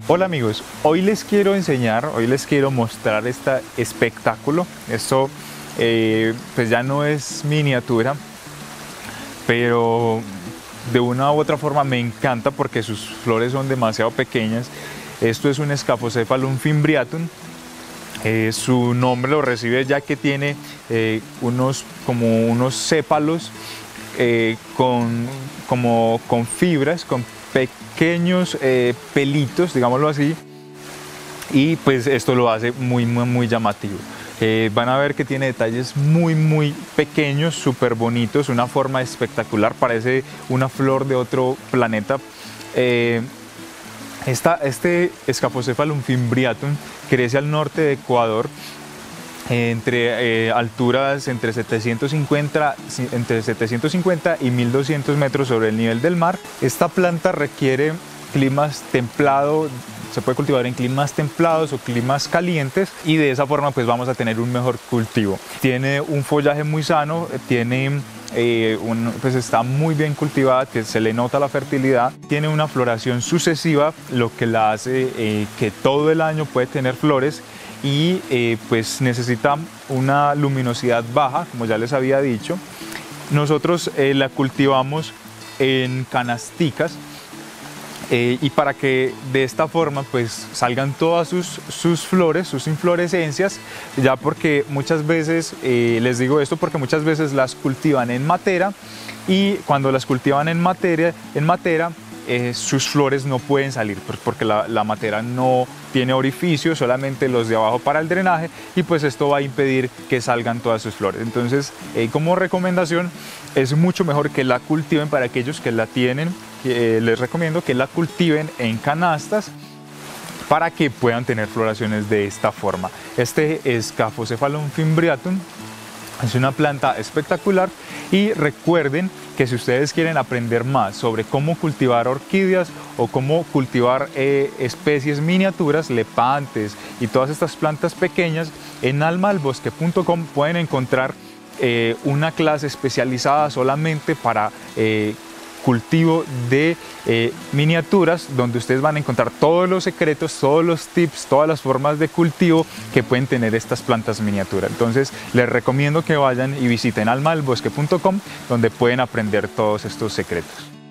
Hola amigos, hoy les quiero mostrar este espectáculo. Esto pues ya no es miniatura, pero de una u otra forma me encanta porque sus flores son demasiado pequeñas. Esto es un Scaphosephalum fimbriatum. Su nombre lo recibe ya que tiene unos sépalos con fibras, con pequeños pelitos, digámoslo así, y pues esto lo hace muy llamativo. Van a ver que tiene detalles muy pequeños, súper bonitos, una forma espectacular, parece una flor de otro planeta. Este Scaphosephalum fimbriatum crece al norte de Ecuador, entre alturas entre 750 y 1200 metros sobre el nivel del mar. Esta planta requiere climas templados, se puede cultivar en climas templados o climas calientes, y de esa forma pues vamos a tener un mejor cultivo. Tiene un follaje muy sano, pues está muy bien cultivada, que se le nota la fertilidad, tiene una floración sucesiva, lo que la hace que todo el año puede tener flores, y pues necesita una luminosidad baja, como ya les había dicho. Nosotros la cultivamos en canasticas, y para que de esta forma pues salgan todas sus flores, sus inflorescencias, ya porque muchas veces, les digo esto porque muchas veces las cultivan en matera, y cuando las cultivan en matera, sus flores no pueden salir porque la matera no tiene orificios, solamente los de abajo para el drenaje, y pues esto va a impedir que salgan todas sus flores. Entonces como recomendación, es mucho mejor que la cultiven. Para aquellos que la tienen, les recomiendo que la cultiven en canastas para que puedan tener floraciones de esta forma. Este Scaphosephalum fimbriatum es una planta espectacular, y recuerden que si ustedes quieren aprender más sobre cómo cultivar orquídeas o cómo cultivar especies miniaturas, lepantes y todas estas plantas pequeñas, en almadelbosque.com pueden encontrar una clase especializada solamente para cultivo de miniaturas, donde ustedes van a encontrar todos los secretos, todos los tips, todas las formas de cultivo que pueden tener estas plantas miniaturas. Entonces les recomiendo que vayan y visiten almadelbosque.com, donde pueden aprender todos estos secretos.